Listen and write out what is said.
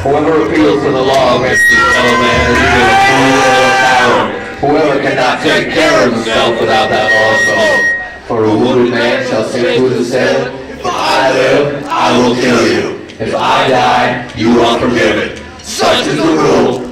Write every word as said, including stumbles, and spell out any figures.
Whoever appeals to the law against his fellow man is either a fool or a coward. Whoever cannot take care of himself without that law is so. For a wounded man shall say to his said, if I live, I will kill you. If I die, you are forgiven. Such is the rule.